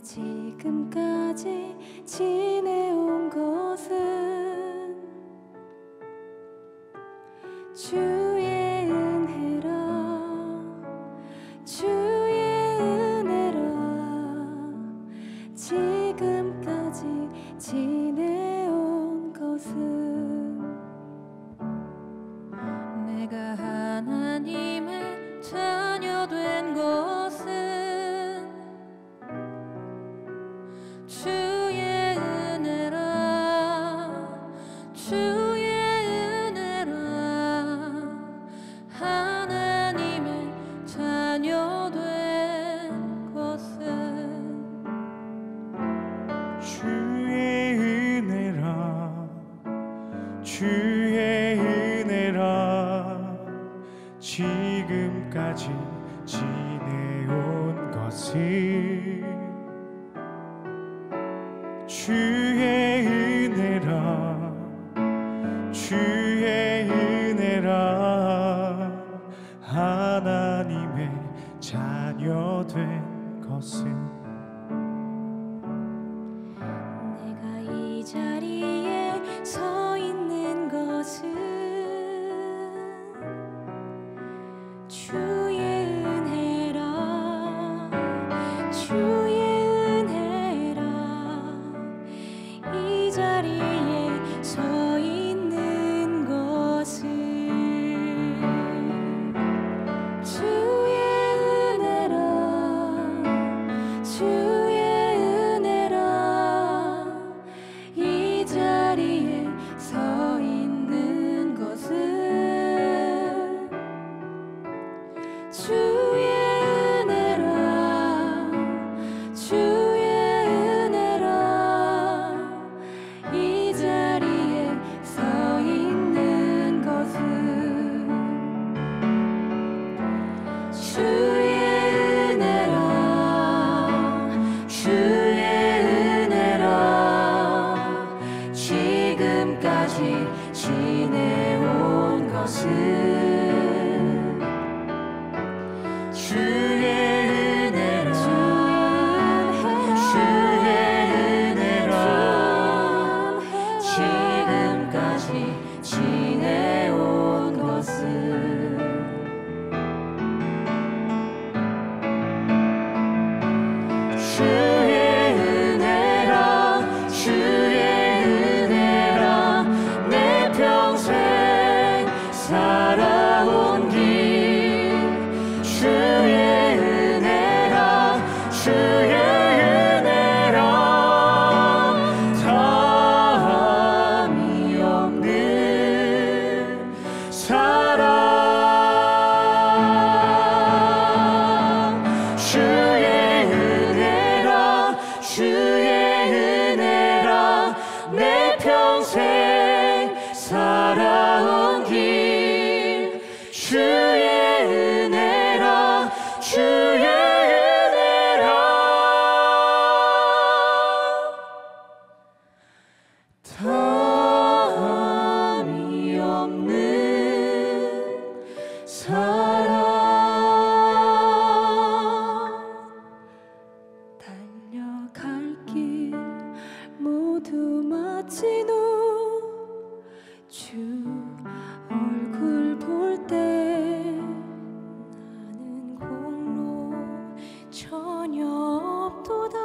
지금까지 지내온 것은 주의 은혜라, 주의 은혜라. 지금까지 지내온 것은 내가 하나님의 자녀 된 것은 주의 은혜라, 주의 은혜라. 하나님의 자녀 된 것은 주의 은혜라, 주의 은혜라. 지금까지 지내온 것은 주의 은혜라, 주의 은혜라. 하나님의 자녀 된 것은 내가 이 자리에 서 있는 것은 주의 은혜라, 주의 은혜라. 이 자리에 서 있는 것은 주의 은혜라, 주의 은혜라. 이 자리에 서 있는 것은 주의 은혜라, 주의 은혜라. 이 자리에 서 있는 것은 주의 은혜라, 주의 은혜라. 지금까지 지내온 것은 주의 은혜라, 주의 은혜라. 지금까지 지내온 것은 주의 은혜라, 주의 은혜라. 내 평생 살아온 길 주의 은혜라, 주의 은혜라. 다함이 없는 사랑 주의 은혜라, 주의 은혜라. 내 평생 살아온 길 주의 은혜라, 주의 은혜라. 다함이 없는 사랑. 달려갈 길 모두 마친 후 주 얼굴 볼 때 나는 공로 전혀 없도다.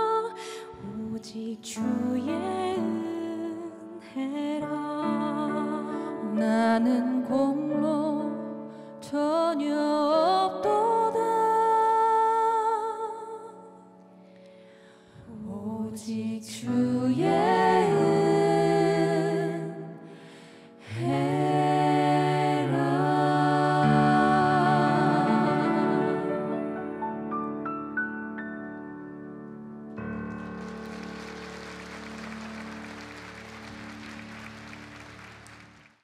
오직 주의 은혜라. 나는 공로 전혀